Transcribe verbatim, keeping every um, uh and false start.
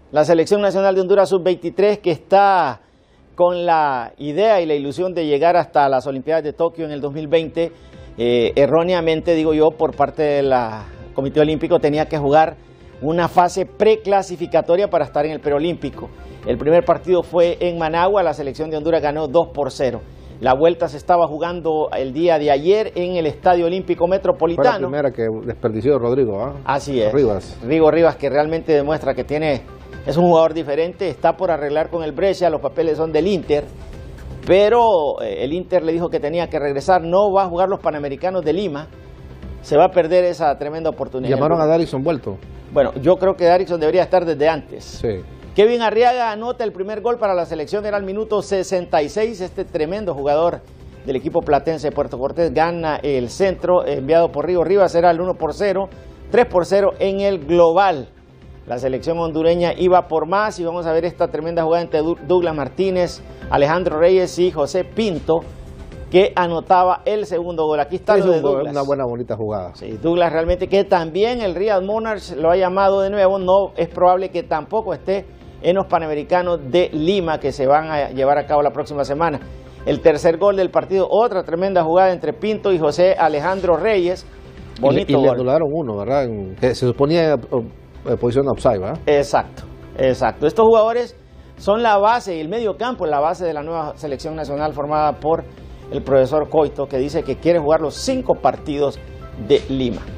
La Selección Nacional de Honduras sub veintitrés, que está con la idea y la ilusión de llegar hasta las Olimpiadas de Tokio en el dos mil veinte, eh, erróneamente digo yo, por parte del Comité Olímpico, tenía que jugar una fase preclasificatoria para estar en el preolímpico. El primer partido fue en Managua, la Selección de Honduras ganó dos por cero. La vuelta se estaba jugando el día de ayer en el Estadio Olímpico Metropolitano. Fue la primera que desperdició Rodrigo, ¿eh? Así es. Rivas. Rigo Rivas, que realmente demuestra que tiene, es un jugador diferente, está por arreglar con el Brescia, los papeles son del Inter, pero eh, el Inter le dijo que tenía que regresar, no va a jugar los Panamericanos de Lima, se va a perder esa tremenda oportunidad. Llamaron a Darilson vuelto. Bueno, yo creo que Darilson debería estar desde antes. Sí. Kevin Arriaga anota el primer gol para la selección, era al minuto sesenta y seis, este tremendo jugador del equipo platense de Puerto Cortés gana el centro enviado por Rigo Rivas, era el uno por cero, tres por cero en el global. La selección hondureña iba por más y vamos a ver esta tremenda jugada entre Douglas Martínez, Alejandro Reyes y José Pinto, que anotaba el segundo gol. Aquí está es lo de Douglas. Una buena, bonita jugada. Sí, Douglas realmente, que también el Riyadh Monarchs lo ha llamado de nuevo, no es probable que tampoco esté en los Panamericanos de Lima, que se van a llevar a cabo la próxima semana. El tercer gol del partido, otra tremenda jugada entre Pinto y José Alejandro Reyes. Bonito y le, y le gol. anularon uno, ¿verdad? En, que se suponía en posición offside, ¿verdad? Exacto, exacto. Estos jugadores son la base y el medio campo, la base de la nueva selección nacional formada por el profesor Coito, que dice que quiere jugar los cinco partidos de Lima.